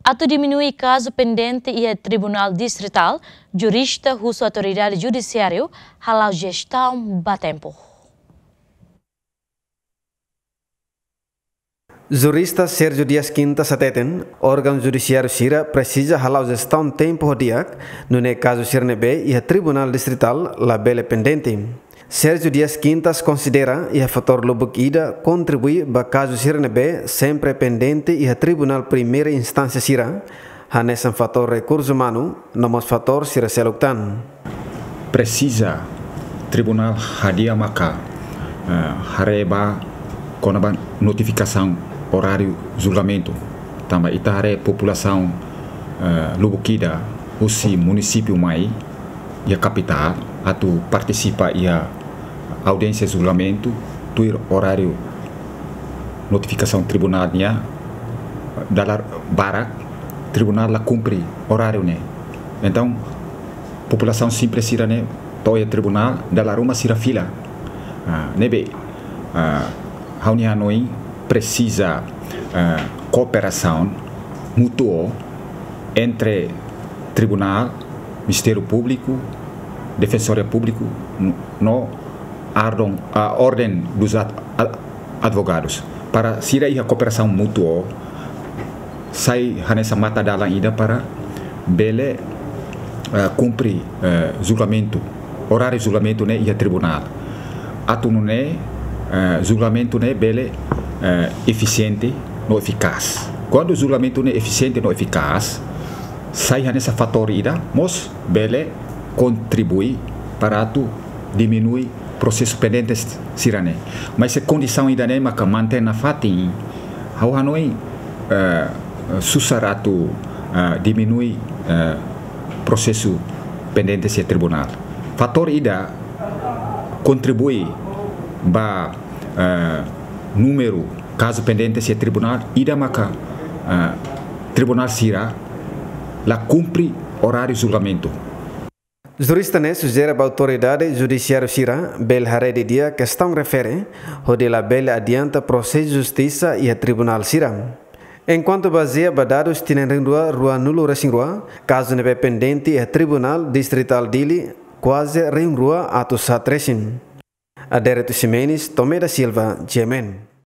Atau diminui caso pendente e Tribunal Distrital, jurista russo autoridade judiciária, halau gestão batempo. Jurista Sérgio Dias Quintas ateten, órgão judiciário Sira precisa halau gestão tempo diak, no caso Sirnebe e Tribunal Distrital la bele pendente. Sérgio Dias Quintas considera e a fator Lubuk Ida contribui para caso Sirnebe sempre pendente e a Tribunal Primeira Instância Sira, hanesan fator recurso humano, nomos fator Sira seluktan. Precisa Tribunal hadia maka hareba konaban notificação horário julgamento também itare população Lubuk Ida usi município mai e a capital atu participa e a audiência julgamento tuir horário notificação tribunal nya dalar barak tribunal la cumpre horário né então população simples sira né toia tribunal dalar uma sira fila nebe haunia noi precisa cooperação mútua entre tribunal, Ministério Público, Defensoria Público, no a ordem dos advogados para se a cooperação mútua sai nessa mata dala ida para bele cumprir julgamento horário julgamento né e a tribunal atu não é julgamento né bele eficiente não eficaz quando o julgamento não é eficiente não eficaz sai nessa fator ida mos bele contribui para tu diminuir processo pendentes sirane mas se condição ida né maka mantém na fatin hau hanoi susaratu diminui processo pendentes e tribunal fator ida contribui ba número caso pendentes e tribunal ida maka tribunal sira la cumpre horário julgamento. Jurista ne sugere a autoridade judiciária Sira bel hare de dia questão refere onde la bel adianta processo justiça e a tribunal Sira. Enquanto baseia dados tinendo rua nulo racing rua caso nebe pendente e tribunal distrital dili quase ring rua atu satresin. Aderetu Ximenes, Tomé da Silva, Jemen.